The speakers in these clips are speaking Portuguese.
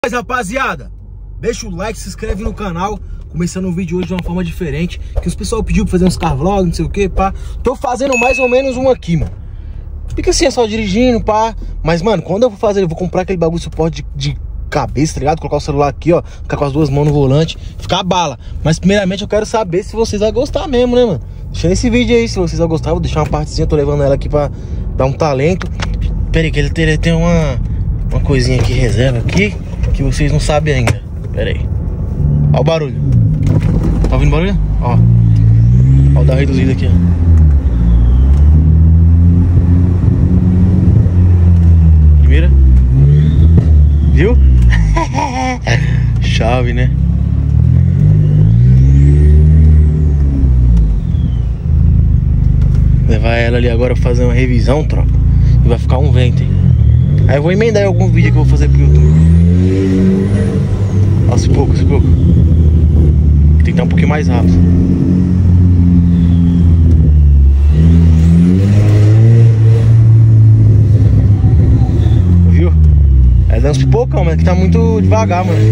Mas rapaziada, deixa o like, se inscreve no canal. Começando o vídeo hoje de uma forma diferente, que os pessoal pediu pra fazer uns car vlogs, não sei o que, pá. Tô fazendo mais ou menos um aqui, mano. Fica assim, é só dirigindo, pá. Mas, mano, quando eu for fazer, eu vou comprar aquele bagulho de suporte de cabeça, tá ligado? Colocar o celular aqui, ó, ficar com as duas mãos no volante, ficar bala. Mas primeiramente eu quero saber se vocês vão gostar mesmo, né, mano? Deixa nesse vídeo aí, se vocês vão gostar. Vou deixar uma partezinha, tô levando ela aqui pra dar um talento. Pera aí, que ele tem uma coisinha aqui, reserva aqui, que vocês não sabem ainda. Pera aí. Ó o barulho. Tá ouvindo o barulho? Ó. Ó o da reduzida aqui, ó. Primeira. Viu? Chave, né? Levar ela ali agora pra fazer uma revisão, tropa. E vai ficar um vento, hein? Aí eu vou emendar em algum vídeo que eu vou fazer pro YouTube. Ó, se pouco, se pouco. Tem que estar um pouquinho mais rápido. Viu? É dando uns pipocão, mas que tá muito devagar, mano.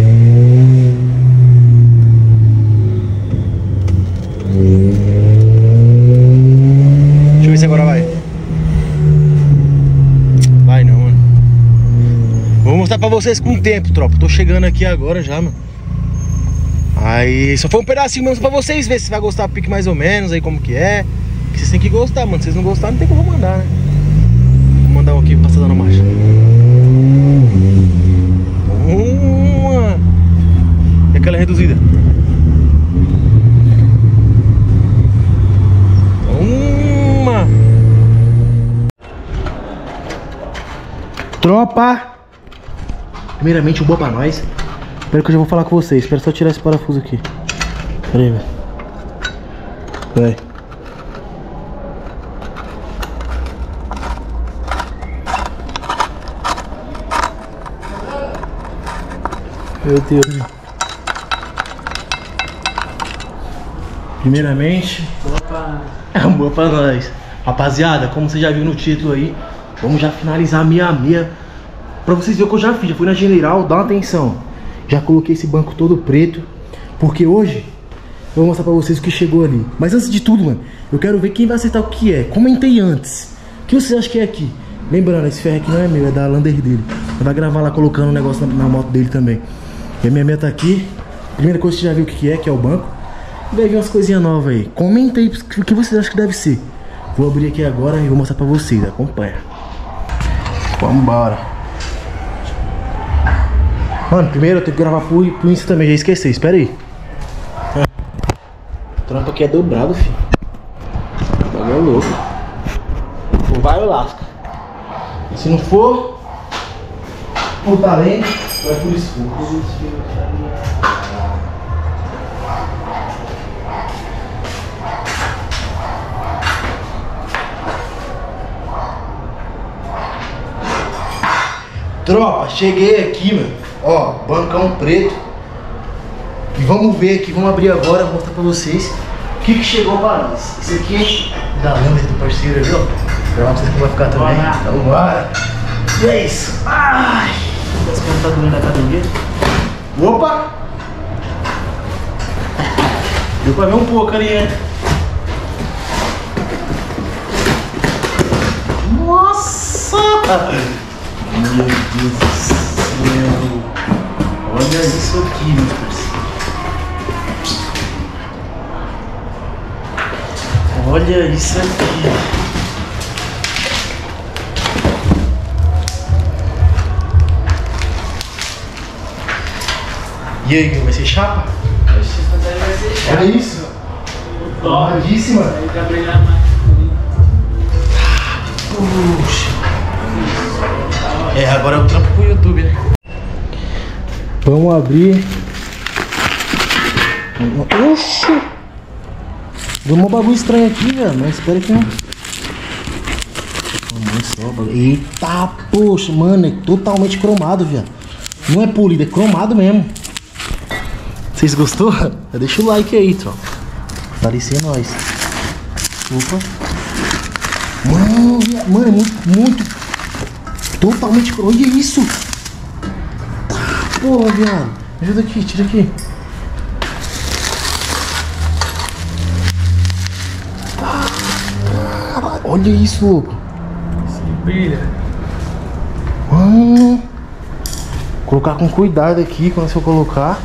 Deixa eu ver se agora vai. Vai não, mano. Vou mostrar pra vocês com o tempo, tropa. Tô chegando aqui agora já, mano. Aí só foi um pedacinho mesmo pra vocês verem se vai gostar do pique mais ou menos, aí como que é. Que vocês têm que gostar, mano. Se vocês não gostarem, não tem como eu mandar, né? Vou mandar um aqui, passar dando marcha. Uma. E aquela reduzida. Uma. Tropa! Primeiramente, um boa pra nós. Espera que eu já vou falar com vocês. Espera só tirar esse parafuso aqui. Pera aí, velho. Vai. Meu Deus. Primeiramente, é um boa pra nós. Rapaziada, como você já viu no título aí, vamos já finalizar a 66. Pra vocês verem o que eu já fiz. Já fui na General, dá uma atenção. Já coloquei esse banco todo preto, porque hoje eu vou mostrar pra vocês o que chegou ali. Mas antes de tudo, mano, eu quero ver quem vai acertar o que é. Comentei antes. O que vocês acham que é aqui? Lembrando, esse ferro aqui não é meu, é da Lander dele. Ele vai gravar lá colocando um negócio na moto dele também. E a minha meta tá aqui. Primeira coisa que você já viu o que é o banco. E vai vir umas coisinhas novas aí. Comentei o que vocês acham que deve ser. Vou abrir aqui agora e vou mostrar pra vocês. Acompanha. Vambora. Mano, primeiro eu tenho que gravar pro Insta também, já esqueci, espera aí. O trampo aqui é dobrado, filho. O bagulho é louco. Ou vai ou lasca. Se não for por talento, vai por esforço. Tropa, cheguei aqui, mano. Ó, bancão preto. E vamos ver aqui, vamos abrir agora, vou mostrar pra vocês o que chegou pra nós. Esse aqui é da Lander do parceiro, viu? Vou gravar pra vocês como vai ficar também. Então bora. E é isso. Ai, as pernas tá doendo na academia. Opa! Deu pra ver um pouco ali, né? Nossa! Meu Deus do céu! Olha isso aqui, meu parceiro! Olha isso aqui! E aí, vai ser chapa? Vai ser chapa. Olha isso! Torradíssima! Vai brilhar mais. Puxa! É, agora é o trampo pro YouTube, né? Vamos abrir. Oxi! Deu um bagulho estranho aqui, velho. Mas espera que não. Eita, poxa, mano, é totalmente cromado, velho. Não é polido, é cromado mesmo. Vocês gostou? Deixa o like aí, tropa. Fortalecer nós. Opa. Mano, é muito totalmente... Olha isso! Tá, porra, viado. Me ajuda aqui, tira aqui. Olha isso, louco. Se brilha. Mano. Colocar com cuidado aqui quando eu colocar.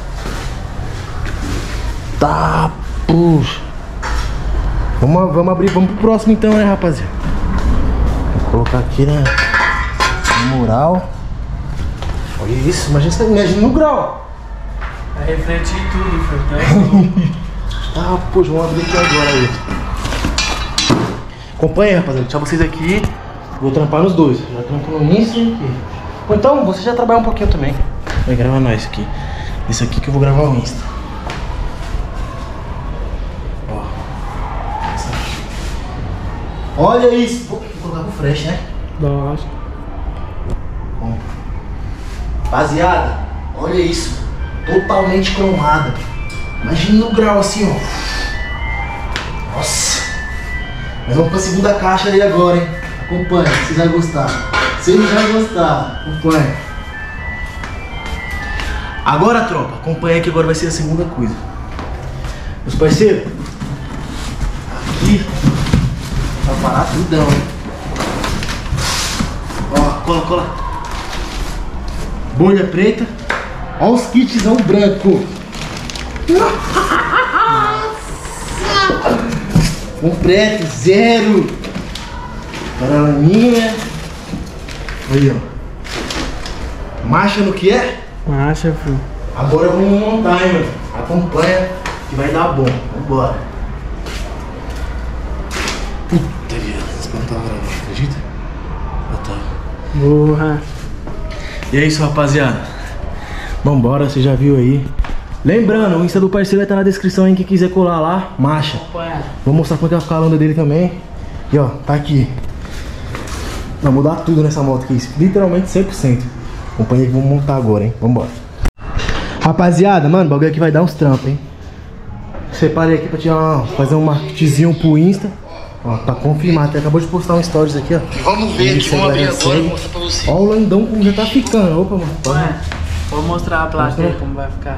Tá, puxa. Vamos abrir, vamos pro próximo então, né, rapaziada? Vou colocar aqui, né? Na moral. Olha isso, imagina no grau. Vai refletir tudo, filho. Ah, poxa, vamos abrir aqui agora aí. Acompanha aí, rapaziada. Deixa vocês aqui. Vou trampar nos dois. Já trampo no início e aqui. Ou então, você já trabalha um pouquinho também. Vai gravar nós aqui. Esse aqui que eu vou gravar o Insta. Ó. Olha isso. Vou colocar pro fresh, né? Lógico. Bom. Rapaziada, olha isso. Totalmente cromada. Imagina no grau assim, ó. Nossa. Nós vamos pra segunda caixa ali agora, hein? Acompanha, vocês vão gostar. Vocês vão gostar. Acompanha. Agora, tropa, acompanha que agora vai ser a segunda coisa. Meus parceiros, aqui vai parar tudão, hein? Ó, cola. Bolha preta. Ó os kitzão branco. Completo, zero. Paralaminha. Aí, ó. Marcha no que é? Marcha, filho. Agora vamos montar, hein, mano. Acompanha que vai dar bom. Vambora. Puta vida, esse não tá gravando, acredita? Ah, tá. Porra. E é isso, rapaziada. Vambora, você já viu aí. Lembrando, o Insta do parceiro vai estar na descrição aí, quem quiser colar lá, marcha. Vou mostrar como é que vai ficar a lâmpada dele também. E ó, tá aqui. Vai mudar tudo nessa moto aqui, literalmente 100%. Acompanha que vamos montar agora, hein. Vambora. Rapaziada, mano, o bagulho aqui vai dar uns trampos, hein. Separei aqui pra tirar fazer um marketingzinho pro Insta. Ó, tá confirmado, até acabou de postar um stories aqui, ó. Vamos ver aqui, vamos abrir agora, vou mostrar pra você. Ó o Landão como já tá ficando. Opa, mano. Ué, vou mostrar a placa como vai ficar.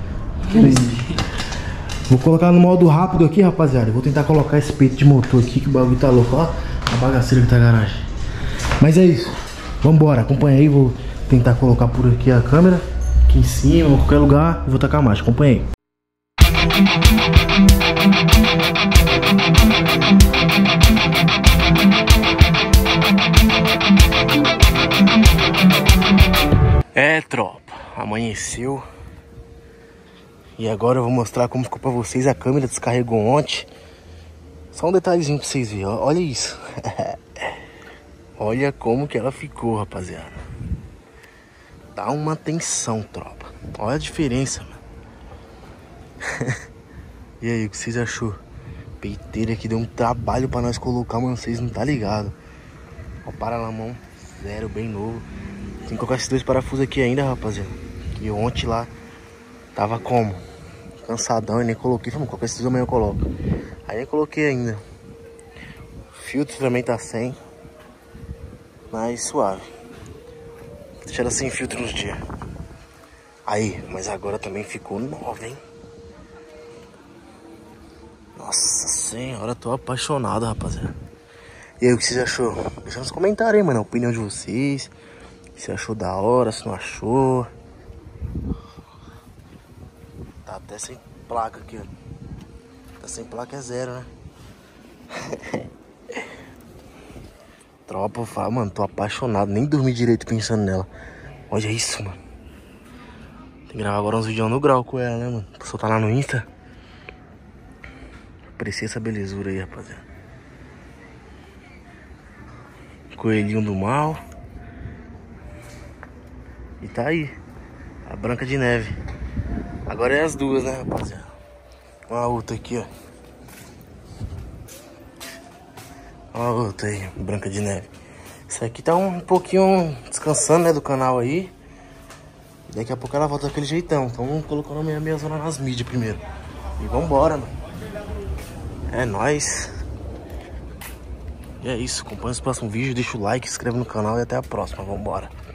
Vou colocar no modo rápido aqui, rapaziada. Vou tentar colocar esse peito de motor aqui, que o bagulho tá louco. Ó, a bagaceira que tá na garagem. Mas é isso. Vambora, acompanha aí. Vou tentar colocar por aqui a câmera. Aqui em cima, ou qualquer lugar. E vou tacar a marcha, acompanha aí. É, tropa, amanheceu. E agora eu vou mostrar como ficou pra vocês. A câmera descarregou ontem. Só um detalhezinho pra vocês verem, olha isso. Olha como que ela ficou, rapaziada. Dá uma atenção, tropa. Olha a diferença, mano. E aí, o que vocês achou? Peiteira que deu um trabalho pra nós colocar, mano, vocês não tá ligado. Ó, paralamão zero, bem novo. Tem que colocar esses dois parafusos aqui ainda, rapaziada. Que ontem lá tava como? Cansadão e nem coloquei. Vamos colocar esses dois, amanhã eu coloco. Aí nem coloquei ainda. O filtro também tá sem. Mas suave. Deixa ela sem filtro nos dias. Aí, mas agora também ficou nova, hein? Nossa senhora, tô apaixonado, rapaziada. E aí, o que vocês achou? Deixa nos comentários aí, mano, a opinião de vocês. Se achou da hora, se não achou. Tá até sem placa aqui, ó. Tá sem placa, é zero, né? Tropa, eu falo, mano, tô apaixonado. Nem dormi direito pensando nela. Olha isso, mano. Tem que gravar agora uns vídeos no grau com ela, né, mano? Pra soltar lá no Insta. Aprecia essa belezura aí, rapaziada. Coelhinho do mal. E tá aí. A Branca de Neve. Agora é as duas, né, rapaziada? Uma outra aqui, ó. Olha a outra aí, Branca de Neve. Isso aqui tá um pouquinho descansando, né, do canal aí. Daqui a pouco ela volta daquele jeitão. Então vamos colocando a minha zona nas mídias primeiro. E vambora, mano. É nóis. E é isso, acompanha os próximos vídeos, deixa o like, se inscreve no canal e até a próxima. Vambora.